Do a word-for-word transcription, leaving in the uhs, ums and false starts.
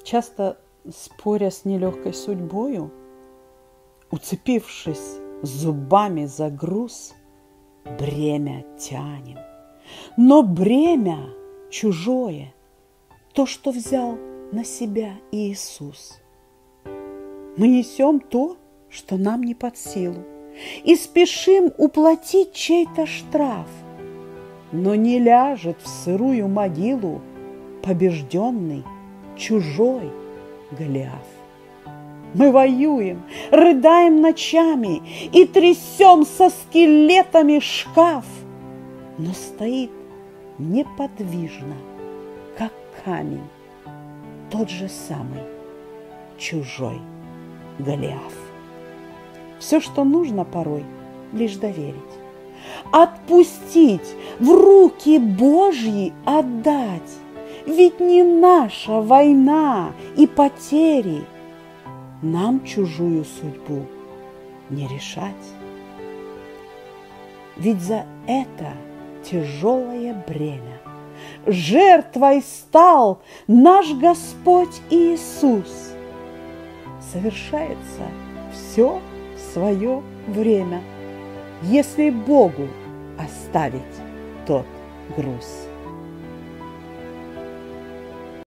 Часто споря с нелегкой судьбою, уцепившись зубами за груз, бремя тянем. Но бремя чужое, то, что взял на себя Иисус. Мы несем то, что нам не под силу, и спешим уплатить чей-то штраф, но не ляжет в сырую могилу побежденный чужой Голиаф. Мы воюем, рыдаем ночами и трясем со скелетами шкаф, но стоит неподвижно, как камень, тот же самый чужой Голиаф. Все, что нужно порой, лишь доверить, отпустить, в руки Божьи отдать. Ведь не наша война и потери, нам чужую судьбу не решать. Ведь за это тяжелое бремя жертвой стал наш Господь Иисус. Совершается все в свое время, если Богу оставить тот груз.